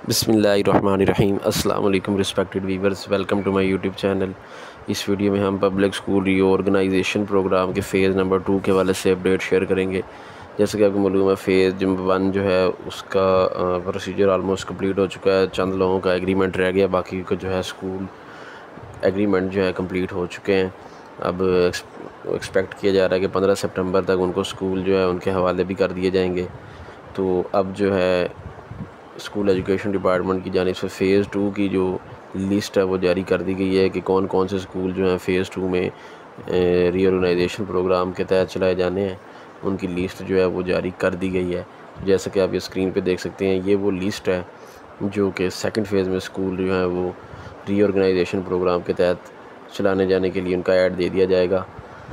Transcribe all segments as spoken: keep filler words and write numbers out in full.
बिस्मिल्लाहिर्रहमानिर्रहीम। अस्सलाम वालेकुम respected viewers, welcome to my YouTube channel. इस वीडियो में हम पब्लिक स्कूल रीऑर्गेनाइजेशन प्रोग्राम के फ़ेज़ नंबर टू के वाले से अपडेट शेयर करेंगे। जैसे कि आपको मालूम है, फ़ेज़ वन जो है उसका प्रोसीजर ऑलमोस्ट कंप्लीट हो चुका है। चंद लोगों का एग्रीमेंट रह गया, बाकी को जो है स्कूल एग्रीमेंट जो है कंप्लीट हो चुके हैं। अब एक्सपेक्ट किया जा रहा है कि पंद्रह सितंबर तक उनको स्कूल जो है उनके हवाले भी कर दिए जाएंगे। तो अब जो है स्कूल एजुकेशन डिपार्टमेंट की जानिब से फ़ेज़ टू की जो लिस्ट है वो जारी कर दी गई है कि कौन कौन से स्कूल जो हैं फ़ेज़ टू में रीऑर्गेनाइजेशन प्रोग्राम के तहत चलाए जाने हैं, उनकी लिस्ट जो है वो जारी कर दी गई है। जैसा कि आप ये स्क्रीन पे देख सकते हैं, ये वो लिस्ट है जो कि सेकंड फ़ेज़ में स्कूल जो है वो रीऑर्गेनाइजेशन प्रोग्राम के तहत चलाने जाने के लिए उनका ऐड दे दिया जाएगा।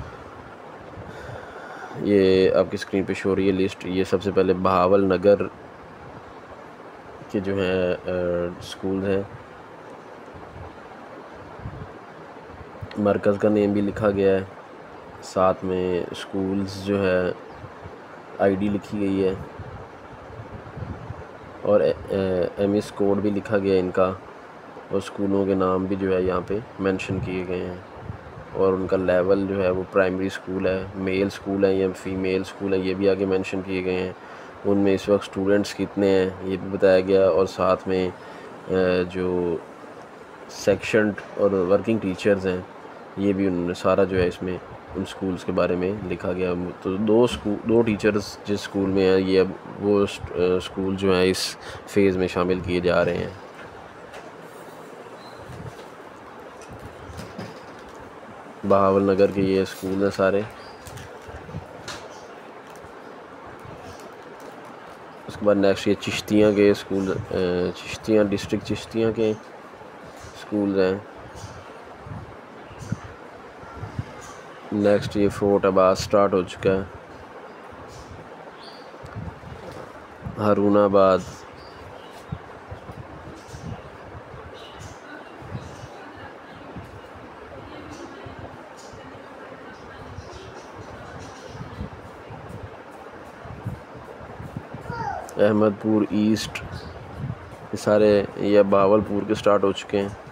ये आपकी स्क्रीन पे शो हो रही है लिस्ट। ये सबसे पहले बहावल नगर के जो हैं स्कूल हैं, मरकज़ का नेम भी लिखा गया है, साथ में स्कूल्स जो है आईडी लिखी गई है और एम एस कोड भी लिखा गया है इनका, और स्कूलों के नाम भी जो है यहाँ पे मेंशन किए गए हैं। और उनका लेवल जो है वो प्राइमरी स्कूल है, मेल स्कूल है या फीमेल स्कूल है, ये भी आगे मेंशन किए गए हैं। उनमें इस वक्त स्टूडेंट्स कितने हैं ये भी बताया गया, और साथ में जो सेक्शन और वर्किंग टीचर्स हैं ये भी उन्होंने सारा जो है इसमें उन स्कूल्स के बारे में लिखा गया। तो दो स्कूल दो टीचर्स जिस स्कूल में हैं, ये अब वो स्कूल जो हैं इस फेज़ में शामिल किए जा रहे हैं। बहावल नगर के ये स्कूल हैं सारे। उसके बाद नेक्स्ट ये चिश्तियाँ के स्कूल, चिश्तियाँ डिस्ट्रिक्ट चिश्तियाँ के स्कूल हैं। नेक्स्ट ये फोर्ट अब्बास स्टार्ट हो चुका है, हारूनाबाद, अहमदपुर ईस्ट, ये सारे ये बहावलपुर के स्टार्ट हो चुके हैं।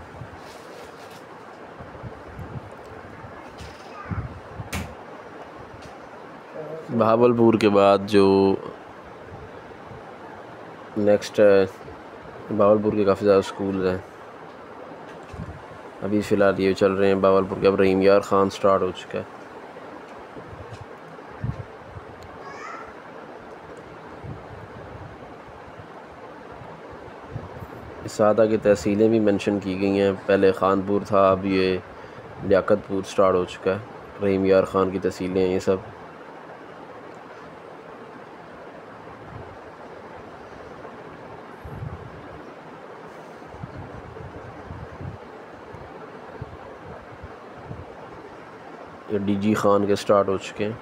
बहावलपुर के बाद जो नेक्स्ट है, बहावलपुर के काफ़ी ज़्यादा स्कूल हैं अभी फ़िलहाल ये चल रहे हैं बहावलपुर के। अब रहीम यार ख़ान स्टार्ट हो चुका है। सादा की तहसीलें भी मेंशन की गई हैं, पहले खानपुर था, अब ये लियाकतपुर स्टार्ट हो चुका है। रहीम यार ख़ान की तहसीलें ये सब। ये डीजी खान के स्टार्ट हो चुके हैं।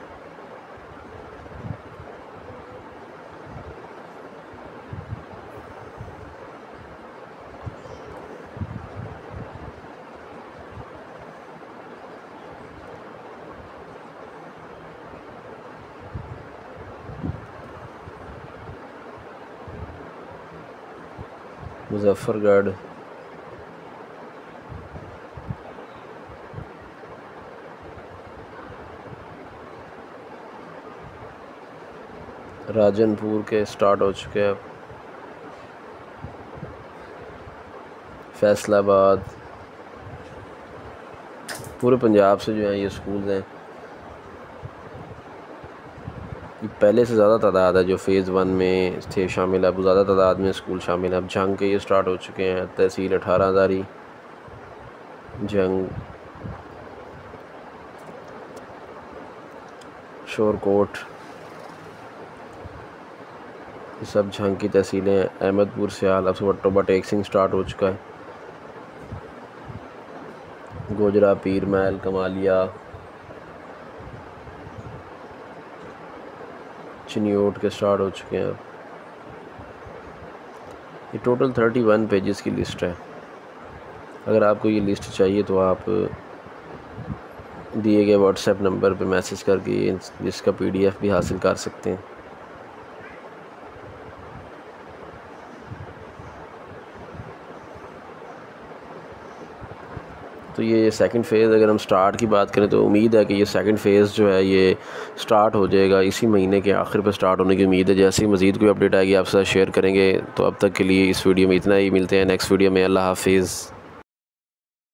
मुजफ्फरगढ़, राजनपुर के स्टार्ट हो चुके हैं। फैसलाबाद, पूरे पंजाब से जो है ये स्कूल हैं। ये पहले से ज़्यादा तादाद है जो फ़ेज़ वन में थे शामिल, अब ज़्यादा तादाद में स्कूल शामिल है। अब जंग के ये स्टार्ट हो चुके हैं, तहसील अठारह हज़ारी, जंग, शोरकोट, ये सब जंग की तहसीलें हैं। अहमदपुर सियाल, अब सुबह टेक सिंह स्टार्ट हो चुका है। गोजरा, पीर महल, कमालिया, चिन्योट के स्टार्ट हो चुके हैं। ये टोटल थर्टी वन पेजेस की लिस्ट है। अगर आपको ये लिस्ट चाहिए तो आप दिए गए व्हाट्सएप नंबर पे मैसेज करके इसका पीडीएफ भी हासिल कर सकते हैं। तो ये सेकंड फ़ेज़ अगर हम स्टार्ट की बात करें तो उम्मीद है कि ये सेकंड फ़ेज़ जो है ये स्टार्ट हो जाएगा, इसी महीने के आखिर पर स्टार्ट होने की उम्मीद है। जैसे ही मज़ीद कोई अपडेट आएगी आपके साथ शेयर करेंगे। तो अब तक के लिए इस वीडियो में इतना ही, मिलते हैं नेक्स्ट वीडियो में। अल्लाह हाफिज़।